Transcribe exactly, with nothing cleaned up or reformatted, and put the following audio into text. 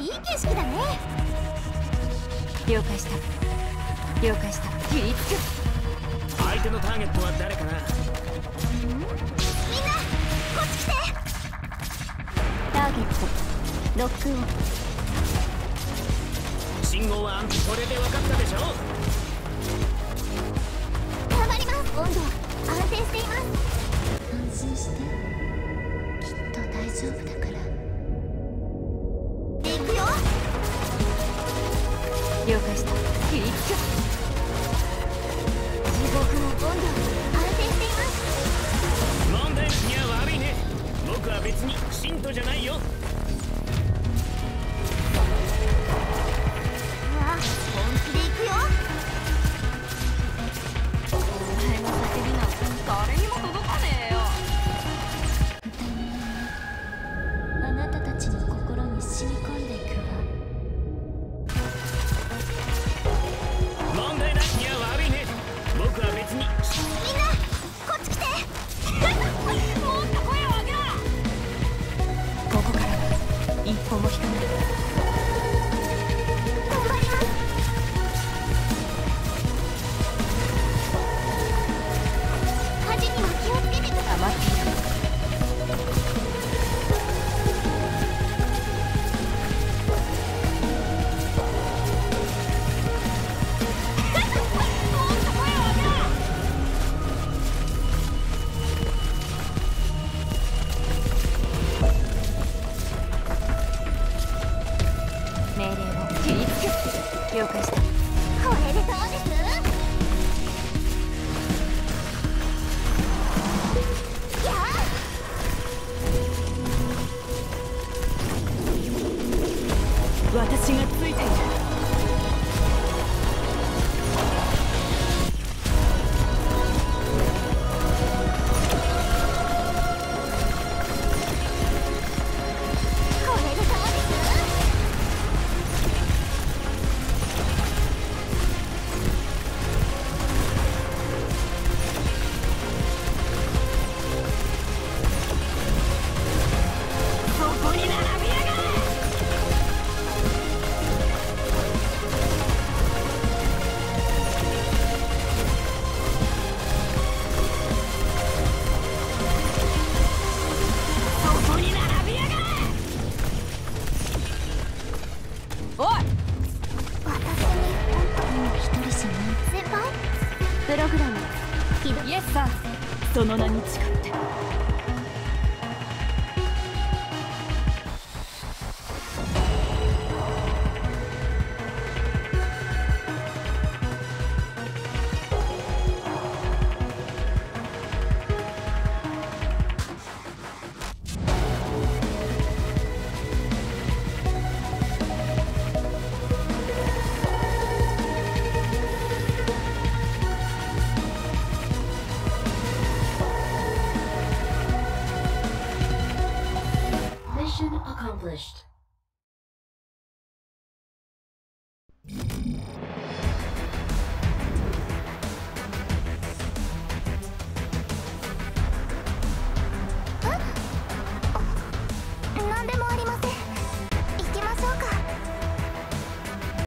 い景色だね。 了解した。了解した。切りつく。 相手のターゲットは誰かな。 みんなこっち来て。 ターゲットロックオン。 信号はこれで分かったでしょ。 頑張ります。温度安定しています。 安心して、きっと大丈夫だから。 行くよ。 了解した。切りつく。 地獄の温度安定しています。 問題いや悪いね。僕は別に信徒じゃないよ。 うわ本気で行くよ。 お前の叫びなんか誰にも届かねえよ。あなたたちの心に染み込んでいくわ。 問題ない。いや悪いね。僕は別に。 みんなこっち来て。もっと声を上げろ。 ここから一歩も引かない。 頑張ります。火事には気をつけてください。 余っている。命令を切りつけ。了解した。 これでどうです。やあ私がついている。 これでどうです。そこに並びやがれ。そこに並びやがれ。 おい、 私にもう一人じゃない。 先輩プログラムひどい。 イエスさん、その名に誓って。 Mission accomplished.